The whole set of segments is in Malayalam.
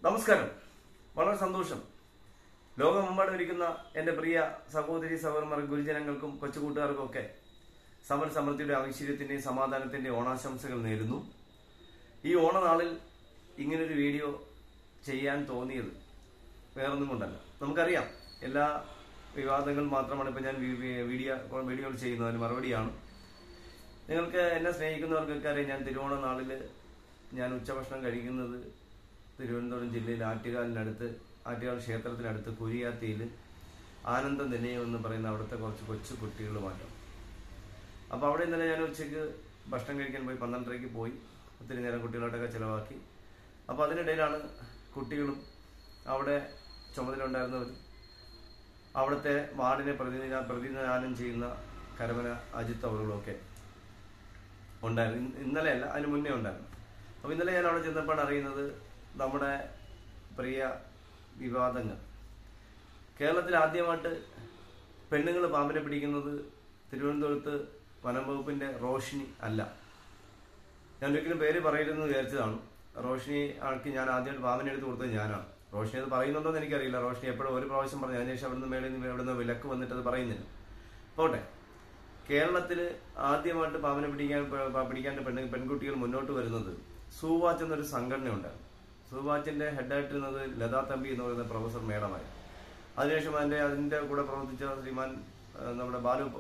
നമസ്കാരം. വളരെ സന്തോഷം. ലോകമെമ്പാടും ഇരിക്കുന്ന എന്റെ പ്രിയ സഹോദരി സഹോദരന്മാർ, ഗുരുജനങ്ങൾക്കും കൊച്ചുകൂട്ടുകാർക്കും ഒക്കെ സമര സമൃദ്ധിയുടെ ഐശ്വര്യത്തിന്റെയും സമാധാനത്തിന്റെയും ഓണാശംസകൾ നേരുന്നു. ഈ ഓണനാളിൽ ഇങ്ങനൊരു വീഡിയോ ചെയ്യാൻ തോന്നിയത് വേറൊന്നും കൊണ്ടല്ല. നമുക്കറിയാം, എല്ലാ വിവാദങ്ങൾ മാത്രമാണ് ഇപ്പൊ ഞാൻ വീഡിയോകൾ ചെയ്യുന്നതിന് മറുപടിയാണ്. നിങ്ങൾക്ക് എന്നെ സ്നേഹിക്കുന്നവർക്കൊക്കെ അറിയാം, ഞാൻ തിരുവോണ നാളിൽ ഞാൻ ഉച്ചഭക്ഷണം കഴിക്കുന്നത് തിരുവനന്തപുരം ജില്ലയിൽ ആറ്റുകാൽ ക്ഷേത്രത്തിനടുത്ത് കുരിയാത്തിയിൽ ആനന്ദ നിലയം എന്ന് പറയുന്ന അവിടുത്തെ കുറച്ച് കൊച്ചു കുട്ടികളുമായിട്ടാണ്. അപ്പോൾ അവിടെ ഇന്നലെ ഞാൻ ഉച്ചയ്ക്ക് ഭക്ഷണം കഴിക്കാൻ പോയി, 12:30 പോയി. ഒത്തിരി നേരം കുട്ടികളോട്ടൊക്കെ ചിലവാക്കി. അപ്പോൾ അതിനിടയിലാണ് കുട്ടികളും അവിടെ ചുമതലയുണ്ടായിരുന്നവരും അവിടുത്തെ വാർഡിനെ പ്രതിനിധാനം ചെയ്യുന്ന കരമന അജിത്ത് അവറുകളൊക്കെ ഉണ്ടായിരുന്നു. ഇന്നലെയല്ല, അതിന് മുന്നേ ഉണ്ടായിരുന്നു. അപ്പോൾ ഇന്നലെ ഞാൻ അവിടെ ചെന്നപ്പോഴാണ് അറിയുന്നത്, നമ്മുടെ പ്രിയ വിവാദങ്ങൾ കേരളത്തിൽ ആദ്യമായിട്ട് പെണ്ണുങ്ങൾ പാമ്പിനെ പിടിക്കുന്നത് തിരുവനന്തപുരത്ത് വനം വകുപ്പിന്റെ റോഷിനി അല്ല. ഞാൻ ഒരിക്കലും പേര് പറയരുതെന്ന് വിചാരിച്ചതാണ്. റോഷിനി ആൾക്ക് ഞാൻ ആദ്യമായിട്ട് പാമ്പിനെ എടുത്ത് കൊടുത്തത് ഞാനാണ്. റോഷിനി അത് പറയുന്നുണ്ടോ എന്ന് എനിക്കറിയില്ല. റോഷിനി എപ്പോഴും ഒരു പ്രാവശ്യം പറഞ്ഞു, അതിനുശേഷം അവിടുന്ന് മേളിൽ നിന്ന് ഇവിടുന്ന് വിലക്ക് വന്നിട്ട് അത് പറയുന്നില്ല. പോട്ടെ, കേരളത്തിൽ ആദ്യമായിട്ട് പാമ്പിനെ പിടിക്കാൻ പെൺകുട്ടികൾ മുന്നോട്ട് വരുന്നത് സൂവാച്ച് എന്നൊരു സംഘടന ഉണ്ടായിരുന്നു. സൂവാച്ചിന്റെ ഹെഡായിട്ടിരുന്നത് ലതാ തമ്പി എന്ന് പറയുന്ന പ്രൊഫസർ മേഡമായി. അതിനുശേഷം അതിന്റെ കൂടെ പ്രവർത്തിച്ച ശ്രീമാൻ നമ്മുടെ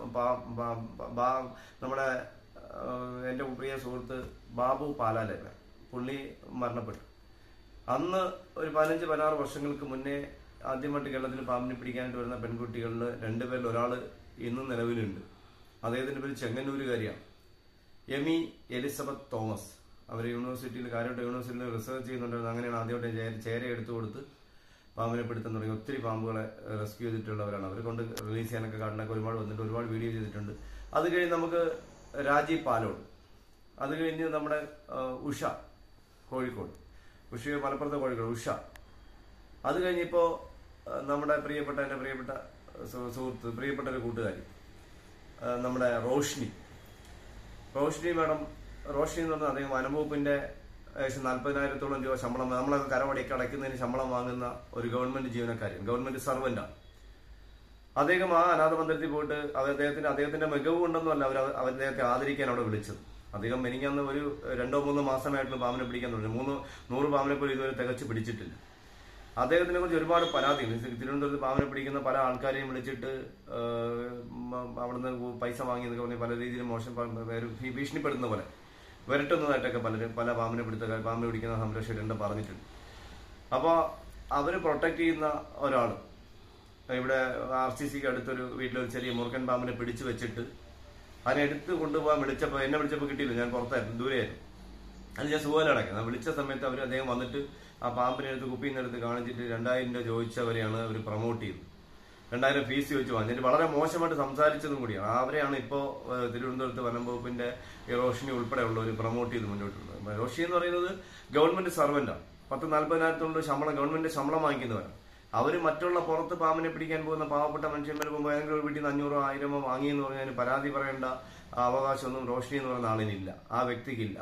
നമ്മുടെ എന്റെ പ്രിയ സുഹൃത്ത് ബാബു പാലാലേഖ, പുള്ളി മരണപ്പെട്ടു. അന്ന് ഒരു 15-16 വർഷങ്ങൾക്ക് മുന്നേ ആദ്യമായിട്ട് കേരളത്തിൽ പാമ്പിനെ പിടിക്കാനായിട്ട് വരുന്ന പെൺകുട്ടികളിൽ 2 പേരിൽ ഒരാൾ ഇന്നും നിലവിലുണ്ട്. അദ്ദേഹത്തിന്റെ പേര് ചെങ്ങന്നൂരുകാരിയാണ്, എമി എലിസബത്ത് തോമസ്. അവർ കാരോട്ട് യൂണിവേഴ്സിറ്റിയിൽ റിസർച്ച് ചെയ്യുന്നുണ്ടായിരുന്നു. അങ്ങനെയാണ് ആദ്യമായിട്ട് ചേര എടുത്തു കൊടുത്ത് പാമ്പിനെ പിടുത്തം തുടങ്ങി. ഒത്തിരി പാമ്പുകളെ റെസ്ക്യൂ ചെയ്തിട്ടുള്ളവരാണ്. അവരെ കൊണ്ട് റിലീസ് ചെയ്യാനൊക്കെ കാട്ടിനൊക്കെ ഒരുപാട് വന്നിട്ട് ഒരുപാട് വീഡിയോ ചെയ്തിട്ടുണ്ട്. അത് കഴിഞ്ഞ് നമുക്ക് രാജീവ് പാലോട്, അത് കഴിഞ്ഞ് നമ്മുടെ ഉഷ കോഴിക്കോട്, മലപ്പുറത്തെ കോഴിക്കോട് ഉഷ. അത് കഴിഞ്ഞിപ്പോ നമ്മുടെ എന്റെ പ്രിയപ്പെട്ട സുഹൃത്ത്, പ്രിയപ്പെട്ട ഒരു കൂട്ടുകാരി, നമ്മുടെ റോഷിനി മാഡം. റോഷിനി എന്ന് പറഞ്ഞാൽ അദ്ദേഹം വനംവകുപ്പിന്റെ ഏകദേശം 40,000-ഓളം രൂപ ശമ്പളം, നമ്മളൊക്കെ കരവടിയൊക്കെ അടയ്ക്കുന്നതിന് ശമ്പളം വാങ്ങുന്ന ഒരു ഗവൺമെന്റ് ജീവനക്കാരൻ, ഗവൺമെന്റ് സർവന്റാണ്. അദ്ദേഹം ആ അനാഥ മന്ദിരത്തിൽ പോയിട്ട് അദ്ദേഹത്തിന്റെ മികവ് കൊണ്ടൊന്നും അല്ല അദ്ദേഹത്തെ ആദരിക്കാൻ അവിടെ വിളിച്ചത്. അദ്ദേഹം മെനിങ്ങാന്ന് ഒരു 2-3 മാസമായിട്ടുള്ള പാമ്പിനെ പിടിക്കാൻ തുടങ്ങി. 100 പാമ്പിനെ പോലും ഇതുവരെ തികച്ച് പിടിച്ചിട്ടില്ല. അദ്ദേഹത്തിനെ കുറിച്ച് ഒരുപാട് പരാതിയുണ്ട്. തിരുവനന്തപുരത്ത് പാമ്പിനെ പിടിക്കുന്ന പല ആൾക്കാരെയും വിളിച്ചിട്ട് അവിടുന്ന് പൈസ വാങ്ങിയെന്നൊക്കെ പറഞ്ഞ് പല രീതിയിലും മോശം ഭീഷണിപ്പെടുത്തുന്ന പോലെ വരട്ടുന്നതായിട്ടൊക്കെ പല പാമ്പിനെ പിടിക്കുന്ന സംരക്ഷകരുണ്ട് പറഞ്ഞിട്ടുണ്ട്. അപ്പോൾ അവര് പ്രൊട്ടക്ട് ചെയ്യുന്ന ഒരാൾ ഇവിടെ RCCക്ക് അടുത്തൊരു വീട്ടിലൊരു ചെറിയ മുറുക്കൻ പാമ്പിനെ പിടിച്ചു വെച്ചിട്ട് അതിനെ എടുത്ത് കൊണ്ടുപോകാൻ എന്നെ വിളിച്ചപ്പോൾ കിട്ടിയില്ല. ഞാൻ പുറത്തായിരുന്നു, ദൂരെയായിരുന്നു. അത് ഞാൻ സുഖമടക്കുന്നത്. വിളിച്ച സമയത്ത് അദ്ദേഹം വന്നിട്ട് ആ പാമ്പിനെ എടുത്ത് കുപ്പിയിൽ നിന്ന് എടുത്ത് കാണിച്ചിട്ട് 2,000 രൂപ ചോദിച്ചവരെയാണ് അവർ പ്രൊമോട്ട് ചെയ്തത്. 2,000 ഫീസ് ചോദിച്ചു വാങ്ങിച്ചിട്ട് വളരെ മോശമായിട്ട് സംസാരിച്ചതും കൂടിയാണ്. അവരെയാണ് ഇപ്പോ തിരുവനന്തപുരത്ത് വനം വകുപ്പിന്റെ റോഷിനി ഉൾപ്പെടെയുള്ളവർ പ്രൊമോട്ട് ചെയ്ത് മുന്നോട്ടുള്ളത്. റോഷിനി എന്ന് പറയുന്നത് ഗവൺമെന്റ് സർവന്റാണ്. 10-40,000 ശമ്പളം, ഗവൺമെന്റ് ശമ്പളം വാങ്ങിക്കുന്നവരാണ്. അവര് മറ്റുള്ള പുറത്ത് പാമ്പിനെ പിടിക്കാൻ പോകുന്ന പാവപ്പെട്ട മനുഷ്യന്മാർ പോകുമ്പോൾ ഏതെങ്കിലും വീട്ടിൽ നിന്ന് 500-1000 വാങ്ങിയെന്ന് പറഞ്ഞാൽ പരാതി പറയേണ്ട അവകാശമൊന്നും റോഷിനി എന്ന് പറയുന്ന ആളിനില്ല, ആ വ്യക്തിക്കില്ല.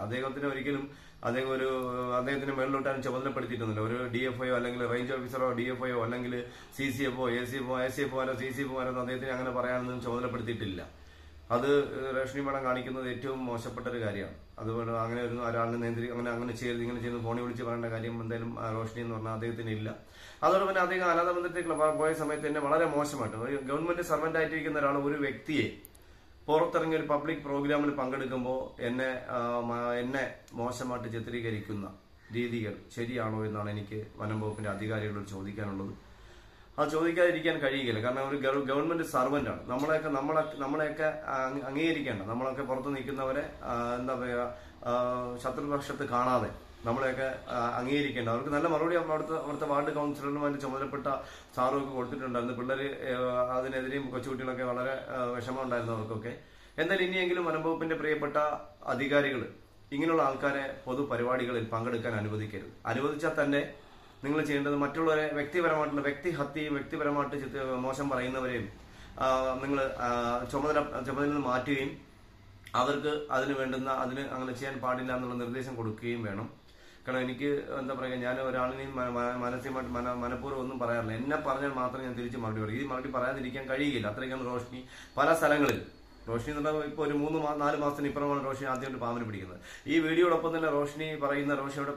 അദ്ദേഹത്തിന്റെ മേളിലോട്ടാനും ചുമതലപ്പെടുത്തിയിട്ടൊന്നുമില്ല. ഒരു DFIO അല്ലെങ്കിൽ റേഞ്ച് ഓഫീസറോ DFIO അല്ലെങ്കിൽ CCFO, ACFO, CCFO അദ്ദേഹത്തിന് അങ്ങനെ പറയാനൊന്നും ചുമതലപ്പെടുത്തിയിട്ടില്ല. അത് റോഷിനി മേഡം കാണിക്കുന്നത് ഏറ്റവും മോശപ്പെട്ട ഒരു കാര്യമാണ്. അതുപോലെ അങ്ങനെ ഒരു ഒരാളിനെ അങ്ങനെ ചെയ്ത് ഇങ്ങനെ ചെയ്ത് ഫോണിൽ വിളിച്ച് പറയേണ്ട കാര്യം എന്തായാലും റോഷിനി എന്ന് പറഞ്ഞാൽ അദ്ദേഹത്തിന് ഇല്ല. അതോടൊപ്പം തന്നെ അദ്ദേഹം അനാഥ മന്ദിരത്തേക്ക് പോയ സമയത്ത് തന്നെ വളരെ മോശമായിട്ട് ഒരു ഗവൺമെന്റ് സർവന്റ് ആയിട്ടിരിക്കുന്ന ഒരാൾ ഒരു വ്യക്തിയെ പുറത്തിറങ്ങിയ ഒരു പബ്ലിക് പ്രോഗ്രാമിൽ പങ്കെടുക്കുമ്പോൾ എന്നെ മോശമായിട്ട് ചിത്രീകരിക്കുന്ന രീതികൾ ശരിയാണോ എന്നാണ് എനിക്ക് വനം വകുപ്പിന്റെ അധികാരികളോട് ചോദിക്കാനുള്ളത്. അത് ചോദിക്കാതിരിക്കാൻ കഴിയുകയില്ല. കാരണം ഒരു ഗവൺമെന്റ് സർവന്റ് ആണ്. നമ്മളെയൊക്കെ അംഗീകരിക്കേണ്ട, നമ്മളൊക്കെ പുറത്ത് നിൽക്കുന്നവരെ എന്താ പറയുക, ശത്രുപക്ഷത്ത് കാണാതെ നമ്മളെയൊക്കെ അംഗീകരിക്കേണ്ട, അവർക്ക് നല്ല മറുപടി അവിടുത്തെ വാർഡ് കൗൺസിലറുമായിട്ട് ചുമതലപ്പെട്ട സാറുമൊക്കെ കൊടുത്തിട്ടുണ്ടായിരുന്നു. പിള്ളേർ അതിനെതിരെയും കൊച്ചുകുട്ടികളൊക്കെ വളരെ വിഷമം ഉണ്ടായിരുന്നു അവർക്കൊക്കെ. എന്തായാലും ഇനിയെങ്കിലും വനം വകുപ്പിന്റെ പ്രിയപ്പെട്ട അധികാരികൾ ഇങ്ങനെയുള്ള ആൾക്കാരെ പൊതുപരിപാടികളിൽ പങ്കെടുക്കാൻ അനുവദിക്കരുത്. അനുവദിച്ചാൽ തന്നെ നിങ്ങൾ ചെയ്യേണ്ടത് മറ്റുള്ളവരെ വ്യക്തിഹത്യയും വ്യക്തിപരമായിട്ട് മോശം പറയുന്നവരെയും നിങ്ങൾ ചുമതലയിൽ നിന്ന് മാറ്റുകയും അവർക്ക് അതിന് വേണ്ടുന്ന അങ്ങനെ ചെയ്യാൻ പാടില്ല എന്നുള്ള നിർദ്ദേശം കൊടുക്കുകയും വേണം. കാരണം എനിക്ക് എന്താ പറയുക, ഞാൻ ഒരാളിനെയും മാനസികമായിട്ട് മനഃപൂർവ്വം ഒന്നും പറയാറില്ല. എന്നെ പറഞ്ഞാൽ മാത്രം ഞാൻ തിരിച്ച് മറുപടി പറയും. ഈ മറുപടി പറയാതിരിക്കാൻ കഴിയില്ല. അത്രയ്ക്കാണ് റോഷിനി പല സ്ഥലങ്ങളിൽ. റോഷിനി എന്ന് പറഞ്ഞാൽ ഇപ്പോൾ ഒരു 3-4 മാസത്തിന് ഇപ്പുറമാണ് റോഷിനി ആദ്യമായിട്ട് പാമ്പിനെ പിടിക്കുന്നത്. ഈ വീഡിയോടൊപ്പം തന്നെ റോഷിനി പറയുന്ന റോഷിനിയുടെ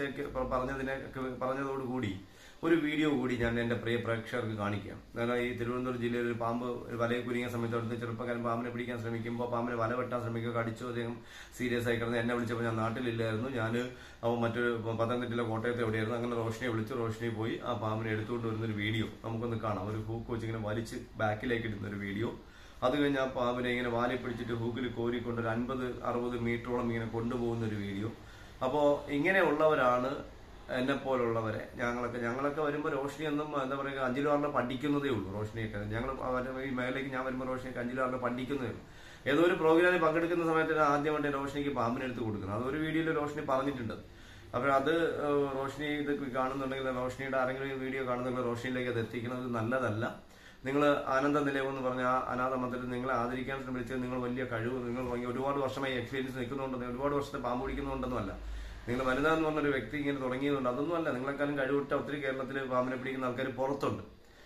പറഞ്ഞതോടുകൂടി ഒരു വീഡിയോ കൂടി ഞാൻ എന്റെ പ്രിയ പ്രേക്ഷകർക്ക് കാണിക്കാം. കാരണം ഈ തിരുവനന്തപുരം ജില്ലയിൽ ഒരു പാമ്പ് വലയിൽ കുരുങ്ങിയ സമയത്ത് അവിടുത്തെ ചെറുപ്പക്കാരൻ പാമ്പിനെ പിടിക്കാൻ ശ്രമിക്കുമ്പോൾ പാമ്പിനെ വല വെട്ടാൻ ശ്രമിക്കുക, കടിച്ചു. അദ്ദേഹം സീരിയസ് ആയി കിടന്ന് എന്നെ വിളിച്ചപ്പോൾ ഞാൻ നാട്ടിലില്ലായിരുന്നു. ഞാൻ മറ്റൊരു പത്തനംതിട്ടയിലെ കോട്ടയത്ത് എവിടെയായിരുന്നു. അങ്ങനെ റോഷിനിയെ വിളിച്ചു. റോഷിനി പോയി ആ പാമ്പിനെ എടുത്തുകൊണ്ട് വരുന്നൊരു വീഡിയോ നമുക്കൊന്ന് കാണാം. ഒരു ഹൂക്ക് വെച്ച് ഇങ്ങനെ വലിച്ച് ബാക്കിലേക്ക് ഇടുന്നൊരു വീഡിയോ. അത് കഴിഞ്ഞ് ആ പാമ്പിനെ ഇങ്ങനെ വാലി പിടിച്ചിട്ട് ഹൂക്കിൽ കോരിക്കൊണ്ട് ഒരു 50-60 മീറ്ററോളം ഇങ്ങനെ കൊണ്ടുപോകുന്ന ഒരു വീഡിയോ. അപ്പോൾ ഇങ്ങനെയുള്ളവരാണ് എന്നെ പോലുള്ളവരെ. ഞങ്ങളൊക്കെ വരുമ്പോൾ റോഷിനി ഒന്നും എന്താ പറയുക 5-6 പഠിക്കുന്നതേ ഉള്ളൂ. റോഷിനിയൊക്കെ ഞങ്ങൾ ഈ മേഖലയ്ക്ക് ഞാൻ വരുമ്പോൾ റോഷിനിയൊക്കെ 5-6 പഠിക്കുന്നതേ ഉള്ളൂ. ഏതോ ഒരു പ്രോഗ്രാമിൽ പങ്കെടുക്കുന്ന സമയത്ത് ആദ്യമായിട്ട് റോഷിനിക്ക് പാമ്പിനെ എടുത്ത് കൊടുക്കുന്നത്. അതൊരു വീഡിയോയിൽ റോഷിനി പറഞ്ഞിട്ടുണ്ട്. അപ്പോൾ അത് റോഷിനി ഇത് കാണുന്നുണ്ടെങ്കിൽ, റോഷിനിയുടെ ആരെങ്കിലും വീഡിയോ കാണുന്നുണ്ടെങ്കിൽ റോഷിനിയിലേക്ക് അത് എത്തിക്കുന്നത് നല്ലതല്ല. നിങ്ങൾ ആനന്ദ നിലയം എന്ന് പറഞ്ഞ ആ അനാഥ മന്ദിരത്തിൽ നിങ്ങളെ ആദരിക്കാൻ ശ്രമിച്ചത് നിങ്ങൾ വലിയ കഴിവ്, നിങ്ങൾ ഒരുപാട് വർഷമായി എക്സ്പീരിയൻസ് നിൽക്കുന്നുണ്ടെന്ന്, ഒരുപാട് വർഷത്തെ പാമ്പ് പിടിക്കുന്നുണ്ടെന്നല്ല. നിങ്ങൾ വനിത എന്ന് പറഞ്ഞൊരു വ്യക്തി ഇങ്ങനെ തുടങ്ങിയതുകൊണ്ട് അതൊന്നുമല്ല. നിങ്ങളെക്കാളും കഴിവിട്ട ഒത്തിരി കേരളത്തിൽ പാമ്പിനെ പിടിക്കുന്ന ആൾക്കാർ പുറത്തുണ്ട്.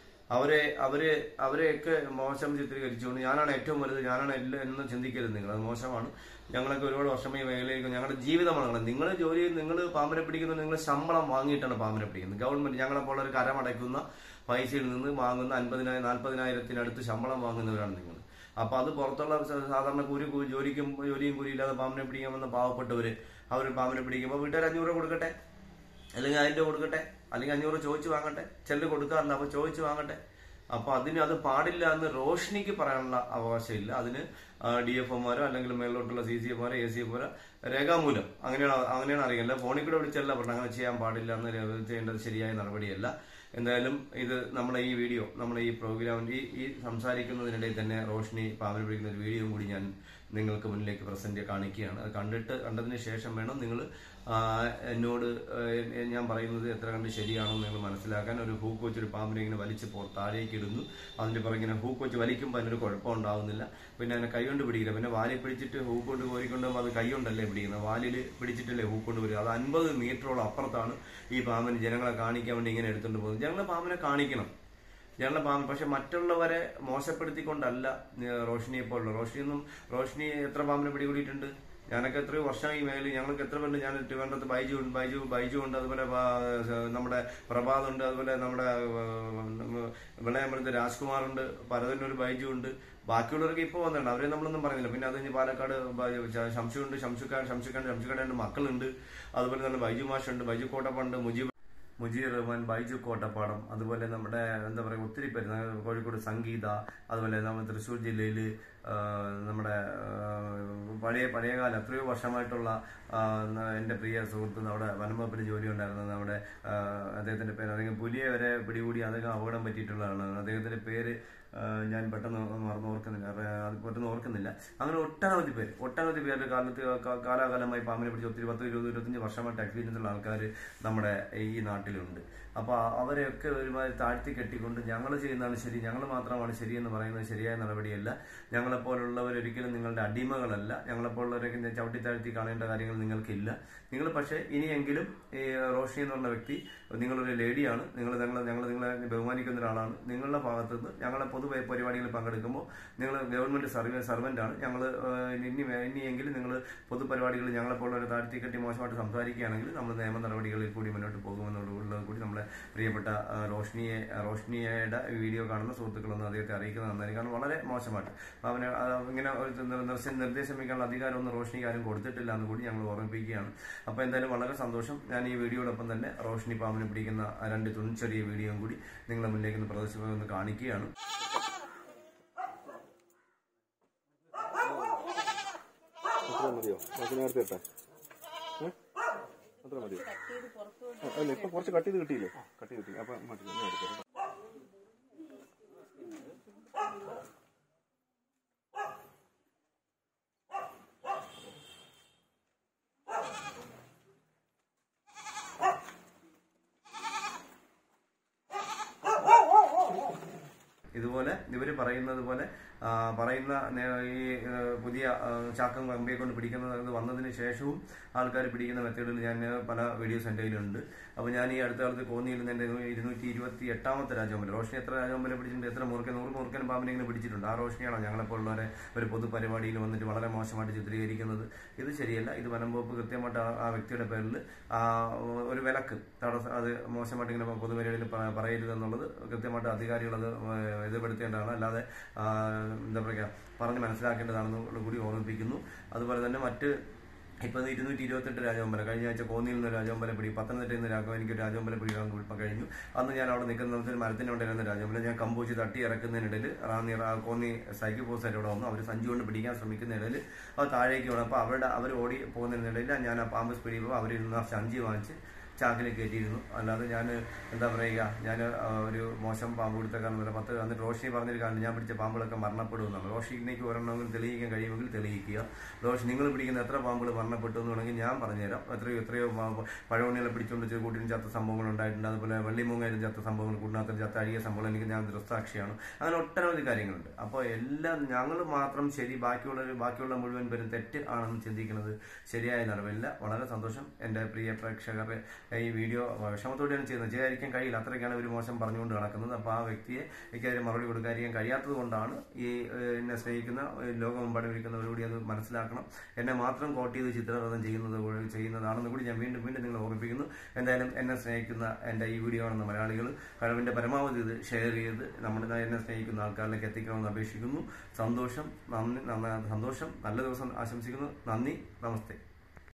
അവരെയൊക്കെ മോശം ചിത്രീകരിച്ചുകൊണ്ട് ഞാനാണ് ഏറ്റവും വലുത്, ഞാനാണ് എല്ലാം എന്ന് ചിന്തിക്കരുത് നിങ്ങൾ. അത് മോശമാണ്. ഞങ്ങളൊക്കെ ഒരുപാട് വർഷമായി മേഖലയിലേക്ക് ഞങ്ങളുടെ ജീവിതമാണ്. നിങ്ങൾ ജോലി, നിങ്ങൾ പാമ്പിനെ പിടിക്കുന്നത് നിങ്ങൾ ശമ്പളം വാങ്ങിയിട്ടാണ് പാമ്പിനെ പിടിക്കുന്നത്. ഗവൺമെന്റ് ഞങ്ങളെപ്പോലെ ഒരു കരമടയ്ക്കുന്ന പൈസയിൽ നിന്ന് വാങ്ങുന്ന 50,000-40,000 ശമ്പളം വാങ്ങുന്നവരാണ് നിങ്ങൾ. അപ്പൊ അത് പുറത്തുള്ള സാധാരണ ജോലിയും കൂലിയില്ലാതെ പാമ്പിനെ പിടിക്കാൻ വന്ന പാവപ്പെട്ടവര് അവർ പാമ്പിനെ പിടിക്കുമ്പോൾ വീട്ടുകാർ 500 രൂപ കൊടുക്കട്ടെ, അല്ലെങ്കിൽ 1000 രൂപ കൊടുക്കട്ടെ, അല്ലെങ്കിൽ 500 ചോദിച്ചു വാങ്ങട്ടെ. ചിലർ കൊടുക്കാറില്ല, അപ്പൊ ചോദിച്ചു വാങ്ങട്ടെ. അപ്പൊ അത് പാടില്ല എന്ന് റോഷിനിക്ക് പറയാനുള്ള അവകാശമില്ല. അതിന് DFOമാരോ അല്ലെങ്കിൽ മേലോട്ടുള്ള CCFമാരോ ACFമാരോ രേഖാമൂലം അങ്ങനെയാണ് അറിയില്ല. ഫോണിൽ കൂടെ വിളിച്ചല്ല പറഞ്ഞത് അങ്ങനെ ചെയ്യാൻ പാടില്ല എന്ന് ചെയ്യേണ്ടത് ശരിയായ നടപടിയല്ല. എന്തായാലും ഇത് നമ്മുടെ ഈ വീഡിയോ, നമ്മുടെ ഈ പ്രോഗ്രാമിൽ ഈ സംസാരിക്കുന്നതിനിടയിൽ തന്നെ റോഷിനി പാമ്പിനെ പിടിക്കുന്ന ഒരു വീഡിയോയും കൂടി ഞാൻ നിങ്ങൾക്ക് മുന്നിലേക്ക് പ്രസന്റ് കാണിക്കുകയാണ്. അത് കണ്ടതിന് ശേഷം വേണം നിങ്ങൾ എന്നോട് ഞാൻ പറയുന്നത് എത്ര കണ്ട് ശരിയാണോ നിങ്ങൾ മനസ്സിലാക്കാൻ. ഒരു ഹൂക്ക് വെച്ചൊരു പാമ്പിനെ ഇങ്ങനെ വലിച്ച് താഴേക്ക് ഇടുന്നു. അതിന്റെ പുറകിനെ ഹൂക്ക് വെച്ച് വലിക്കുമ്പോൾ അതിനൊരു കുഴപ്പം ഉണ്ടാവുന്നില്ല. പിന്നെ അതിനെ കൈകൊണ്ട് പിടിക്കില്ല. പിന്നെ വാലിൽ പിടിച്ചിട്ട് ഹൂക്ക് കൊണ്ട് കോരിക്കൊണ്ടുമ്പോൾ അത് കൈകൊണ്ടല്ലേ പിടിക്കുന്നത്, വാലിൽ പിടിച്ചിട്ടല്ലേ ഹൂക്ക് കൊണ്ട് വരിക. അത് 50 മീറ്ററോളം അപ്പുറത്താണ് ഈ പാമ്പിന് ജനങ്ങളെ കാണിക്കാൻ വേണ്ടി ഇങ്ങനെ എടുത്തുകൊണ്ട് പോകുന്നത്. ഞങ്ങൾ പാമ്പിനെ കാണിക്കണം, ഞങ്ങളുടെ പാമ്പ്. പക്ഷെ മറ്റുള്ളവരെ മോശപ്പെടുത്തിക്കൊണ്ടല്ല റോഷിനിയെ പോലുള്ള. റോഷിനി എത്ര പാമ്പിനെ പിടികൂടിയിട്ടുണ്ട്. ഞാനൊക്കെ എത്രയോ വർഷം ഈ മേഖലയിൽ ഞങ്ങൾക്ക് എത്ര പേരുണ്ട്. ഞാൻ ട്രിവാൻഡ്രത്ത് ബൈജു ഉണ്ട്, അതുപോലെ നമ്മുടെ പ്രഭാതുണ്ട്, അതുപോലെ നമ്മുടെ വിളയമ്പലത്ത് രാജ്കുമാറുണ്ട്, പരതന്നൂർ ബൈജു ഉണ്ട്. ബാക്കിയുള്ളവർക്ക് ഇപ്പോൾ വന്നിട്ടുണ്ട്, അവരെ നമ്മളൊന്നും പറയുന്നില്ല. പിന്നെ അത് കഴിഞ്ഞ് പാലക്കാട് ശംസുണ്ട്, ശംസുക്കാണ്ട് മക്കളുണ്ട്. അതുപോലെ തന്നെ ബൈജു മാഷുണ്ട്, ബൈജു കോട്ടപ്പാടുണ്ട്, മുജീർ റഹ്മാൻ, ബൈജു കോട്ടപ്പാടം, അതുപോലെ നമ്മുടെ എന്താ പറയുക ഒത്തിരി പേര്, കോഴിക്കോട് സംഗീത, അതുപോലെ നമ്മുടെ തൃശ്ശൂർ ജില്ലയിൽ നമ്മുടെ പഴയകാല എത്രയോ വർഷമായിട്ടുള്ള എൻ്റെ പ്രിയ സുഹൃത്ത് അവിടെ വനംവകുപ്പിന് ജോലി ഉണ്ടായിരുന്നത്. നമ്മുടെ അദ്ദേഹത്തിന്റെ പേര്, അദ്ദേഹം പുലിയെ വരെ പിടികൂടി അദ്ദേഹം അപകടം പറ്റിയിട്ടുള്ളതാണ്. അദ്ദേഹത്തിന്റെ പേര് ഞാൻ പെട്ടെന്ന് ഓർക്കുന്നില്ല. അങ്ങനെ ഒട്ടനവധി പേര് കാലാകാലമായി പാമ്പിനെ പിടിച്ച് ഒത്തിരി 10-20-25 വർഷമായിട്ട് എക്സ്പീരിയൻസ് ഉള്ള ആൾക്കാർ നമ്മുടെ ഈ നാട്ടിലുണ്ട്. അപ്പൊ അവരെയൊക്കെ ഒരുമാതിരി താഴ്ത്തി കെട്ടിക്കൊണ്ട് ഞങ്ങൾ ചെയ്യുന്നതാണ് ശരി, ഞങ്ങൾ മാത്രമാണ് ശരിയെന്ന് പറയുന്നത് ശരിയായ നടപടിയല്ല. ഞങ്ങളെപ്പോലുള്ളവരൊരിക്കലും നിങ്ങളുടെ അടിമകളല്ല. ഞങ്ങളെപ്പോലുള്ളവരൊക്കെ ചവിട്ടി താഴ്ത്തി കാണേണ്ട കാര്യങ്ങൾ നിങ്ങൾക്കില്ല. നിങ്ങൾ പക്ഷേ ഇനിയെങ്കിലും ഈ റോഷിനി എന്ന് പറഞ്ഞ വ്യക്തി, നിങ്ങളൊരു ലേഡിയാണ്, നിങ്ങളെ ബഹുമാനിക്കുന്ന ഒരാളാണ്. നിങ്ങളുടെ ഭാഗത്തുനിന്ന് ഞങ്ങളെ പൊതു പരിപാടികളിൽ പങ്കെടുക്കുമ്പോൾ നിങ്ങൾ ഗവൺമെന്റ് സർവന്റ് ആണ്. ഞങ്ങൾ ഇനിയെങ്കിലും നിങ്ങൾ പൊതുപരിപാടികളിൽ ഞങ്ങളെപ്പോലുള്ളവരെ താഴ്ത്തി കെട്ടി മോശമായിട്ട് സംസാരിക്കുകയാണെങ്കിൽ നമ്മൾ നിയമ നടപടികളിൽ കൂടി മുന്നോട്ട് പോകുമെന്നുള്ളത് കൂടി നമ്മളെ പ്രിയപ്പെട്ട റോഷിനിയുടെ വീഡിയോ കാണുന്ന സുഹൃത്തുക്കളൊന്നും അദ്ദേഹത്തെ അറിയിക്കുന്നത് നന്നായിരിക്കും. കാരണം വളരെ മോശമായിട്ട് അവന് ഇങ്ങനെ നിർദ്ദേശം വയ്ക്കാനുള്ള അധികാരമൊന്നും റോഷിനിക്ക് ആരും കൊടുത്തിട്ടില്ല എന്ന് കൂടി ഞങ്ങൾ ഓർമ്മിപ്പിക്കുകയാണ്. അപ്പോൾ എന്തായാലും വളരെ സന്തോഷം. ഞാൻ ഈ വീഡിയോടൊപ്പം തന്നെ റോഷിനി പാമ്പിനെ പിടിക്കുന്ന 2 ചെറിയ വീഡിയോയും കൂടി നിങ്ങളുടെ മുന്നിലേക്ക് പ്രദർശിപ്പിക്കുന്നത് കാണിക്കുകയാണ്. മതിയോ നേരത്തെ എത്താൻ? അത്ര മതിയോ? അല്ല ഇപ്പൊ കുറച്ച് കട്ട് ചെയ്ത് കിട്ടിയില്ലേ? അപ്പൊ മതി. ഇതുപോലെ ഇവര് പറയുന്നത് പോലെ പറയുന്ന ഈ പുതിയ ചാക്കം കമ്പിയെ കൊണ്ട് പിടിക്കുന്നത് വന്നതിന് ശേഷവും ആൾക്കാർ പിടിക്കുന്ന മെത്തേഡിൽ ഞാൻ പല വീഡിയോസ് എൻ്റെ കയ്യിലുണ്ട്. അപ്പോൾ ഞാൻ ഈ അടുത്ത കാലത്ത് കോന്നിയിൽ നിന്ന് എൻ്റെ 228ാമത്തെ രാജവമ്പല, റോഷിനി എത്ര രാജവമ്പല പിടിച്ചിട്ടുണ്ട്, എത്ര 100 മൂർഖനും പാമ്പിനെ ഇങ്ങനെ പിടിച്ചിട്ടുണ്ട്. ആ റോഷിനിയാണോ ഞങ്ങളെപ്പോലുള്ളവരെ ഒരു പൊതുപരിപാടിയിൽ വന്നിട്ട് വളരെ മോശമായിട്ട് ചിത്രീകരിക്കുന്നത്? ഇത് ശരിയല്ല. ഇത് വനംവകുപ്പ് കൃത്യമായിട്ട് ആ വ്യക്തിയുടെ പേരിൽ ഒരു വിലക്ക് അത് മോശമായിട്ട് ഇങ്ങനെ പൊതുപരിപാടിയിൽ പറയരുതെന്നുള്ളത് കൃത്യമായിട്ട് അധികാരികൾ അത് ഇതപ്പെടുത്തേണ്ടതാണ്. അല്ലാതെ എന്താ പറയുക പറഞ്ഞ് മനസ്സിലാക്കേണ്ടതാണെന്ന് കൂടി ഓർമ്മിപ്പിക്കുന്നു. അതുപോലെ തന്നെ മറ്റ് ഇപ്പം 228 രാജവമ്പല, കഴിഞ്ഞ ആഴ്ച കോന്നിയിൽ നിന്ന് രാജവമ്പല പിടി, പത്തനംതിട്ടയിൽ നിന്ന് എനിക്ക് രാജവമ്പല പിടിക്കാൻ കഴിഞ്ഞു. അന്ന് ഞാൻ അവിടെ നിൽക്കുന്ന മരത്തിന് കൊണ്ടിരുന്ന രാജവമ്പല ഞാൻ കമ്പൂച്ച് തട്ടി ഇറക്കുന്നതിനിടയിൽ കോന്നി സൈക്കിൾ പോസ്റ്റ് അവിടെ വന്നു. അവർ സഞ്ചി കൊണ്ട് പിടിക്കാൻ ശ്രമിക്കുന്നതിനിടയിൽ അത് താഴേക്ക് വേണം. അപ്പോൾ അവർ ഓടി പോകുന്നതിനിടയിൽ ഞാൻ ആ പാമ്പ് സ്പീഡിൽ പോകുമ്പോൾ അവരിൽ നിന്ന് ആ സഞ്ചി വാങ്ങിച്ച് ചാക്കിൽ കയറ്റിയിരുന്നു. അല്ലാതെ ഞാൻ എന്താ പറയുക, ഞാൻ ഒരു മോശം പാമ്പ് കൊടുത്തേക്കാണെന്നില്ല. എന്നിട്ട് റോഷിനി പറഞ്ഞൊരു കാരണം, ഞാൻ പിടിച്ച പാമ്പുകളൊക്കെ മരണപ്പെടുമെന്നാണ്. റോഷിനിക്ക് ഒരെണ്ണമെങ്കിലും തെളിയിക്കാൻ കഴിയുമെങ്കിൽ തെളിയിക്കുക. നിങ്ങൾ പിടിക്കുന്ന എത്ര പാമ്പുകൾ മരണപ്പെട്ടു എന്ന് വേണമെങ്കിൽ ഞാൻ പറഞ്ഞുതരാം. എത്രയോ പഴവണികളെ പിടിച്ചുകൊണ്ട് കൂട്ടിന് ചത്ത സംഭവങ്ങൾ ഉണ്ടായിട്ടുണ്ട്. അതുപോലെ വെള്ളിമൂങ്ങയിലും ചത്ത സംഭവങ്ങൾ, കുടിനകത്തും ചത്ത അഴിയ സംഭവങ്ങൾ എനിക്ക് ഞാൻ ദൃക്സാക്ഷിയാണ്. അങ്ങനെ ഒട്ടനവധി കാര്യങ്ങളുണ്ട്. അപ്പോൾ എല്ലാം ഞങ്ങൾ മാത്രം ശരി, ബാക്കിയുള്ള മുഴുവൻ പേരും തെറ്റ് ആണെന്ന് ചിന്തിക്കുന്നത് ശരിയായ നടവില്ല. വളരെ സന്തോഷം. എൻ്റെ പ്രിയ പ്രേക്ഷകരെ ഈ വീഡിയോ വിഷമത്തോടെയാണ് ചെയ്യുന്നത്. ചെയ്യാതിരിക്കാൻ കഴിയില്ല, അത്രയ്ക്കാണ് ഒരു മോശം പറഞ്ഞുകൊണ്ട് നടക്കുന്നത്. അപ്പോൾ ആ വ്യക്തിയെ എനിക്കതിന് മറുപടി കൊടുക്കാതിരിക്കാൻ കഴിയാത്തത് കൊണ്ടാണ് ഈ എന്നെ സ്നേഹിക്കുന്ന ലോകമെമ്പാടും ഇരിക്കുന്നവരോട് അത് മനസ്സിലാക്കണം. എന്നെ മാത്രം കോട്ട് ചെയ്ത് ചിത്രരഥം ചെയ്യുന്നതാണെന്ന് കൂടി ഞാൻ വീണ്ടും നിങ്ങൾ ഓർമ്മിപ്പിക്കുന്നു. എന്തായാലും എന്നെ സ്നേഹിക്കുന്ന എൻ്റെ ഈ വീഡിയോ കാണുന്ന മലയാളികൾ കഴിവിൻ്റെ പരമാവധി ഇത് ഷെയർ ചെയ്ത് എന്നെ സ്നേഹിക്കുന്ന ആൾക്കാരിലേക്ക് എത്തിക്കണമെന്ന് അപേക്ഷിക്കുന്നു. സന്തോഷം, നല്ല ദിവസം ആശംസിക്കുന്നു. നന്ദി, നമസ്തേ.